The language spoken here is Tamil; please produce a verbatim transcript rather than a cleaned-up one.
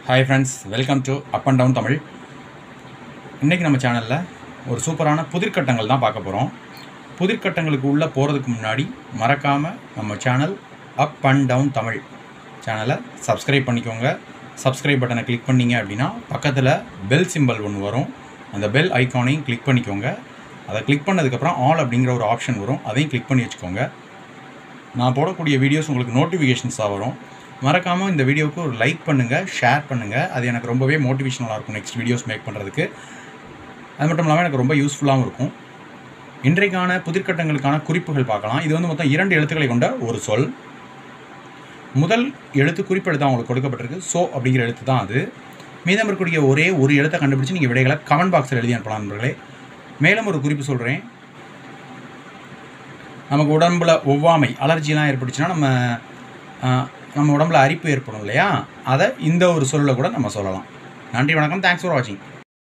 Hi friends, welcome to Up and Down Tamil. இன்னைக்கு நம்ம சேனல்ல ஒரு சூப்பரான புதிர்கட்டங்கள் தான் பார்க்க போறோம். புதிர்கட்டங்களுக்கு உள்ள போறதுக்கு முன்னாடி மறக்காம நம்ம channel Up and Down Tamil சேனலை சப்ஸ்கிரைப் பண்ணிக்கோங்க. சப்ஸ்கிரைப் பட்டனை கிளிக் பண்ணீங்க அப்படினா பக்கத்துல பெல் சிம்பல் ஒன்னு வரும். அந்த பெல் ஐகானையும் கிளிக் பண்ணிக்கோங்க. அதை கிளிக் பண்ணதுக்கு அப்புறம் ஆல் அப்படிங்கற ஒரு ஆப்ஷன் வரும். அதையும் கிளிக் பண்ணி வெச்சுக்கோங்க. நான் போடக்கூடிய வீடியோஸ் உங்களுக்கு நோட்டிஃபிகேஷன்ஸா வரும். மறக்காம இந்த வீடியோக்கு ஒரு லைக் பண்ணுங்க, ஷேர் பண்ணுங்க. அது எனக்கு ரொம்பவே மோட்டிவேஷனலா இருக்கும் நெக்ஸ்ட் வீடியோஸ் மேக் பண்றதுக்கு. அது மட்டும் இல்லாம எனக்கு ரொம்ப யூஸ்ஃபுல்லாவும் இருக்கும். இன்றைக்கான புதிர்கட்டங்களுக்கான குறிப்புகள் பார்க்கலாம். இது வந்து மொத்தம் இரண்டு எழுத்துக்களை கொண்ட ஒரு சொல். முதல் எழுத்து குறிப்பெழுத்து உங்களுக்கு கொடுக்கப்பட்டிருக்கு. சோ அப்படிங்கிற எழுத்து தான் அது. மீதம் இருக்கக்கூடிய ஒரே ஒரு எழுத்தை கண்டுபிடிச்சு நீங்க விடைகளை கமெண்ட் பாக்ஸ்ல எழுதி அனுப்பலாம் நண்பர்களே. மேலும் ஒரு குறிப்பு சொல்றேன். நமக்கு உடம்புல ஒவ்வாமை, அலர்ஜிலாம் ஏற்பட்டுச்சுனா நம்ம நம்ம உடம்புல அரிப்பு ஏற்படும் இல்லையா? அதை இந்த ஒரு சொல்ல கூட நம்ம சொல்லலாம். நன்றி, வணக்கம். தேங்க்ஸ் ஃபார் வாட்சிங்.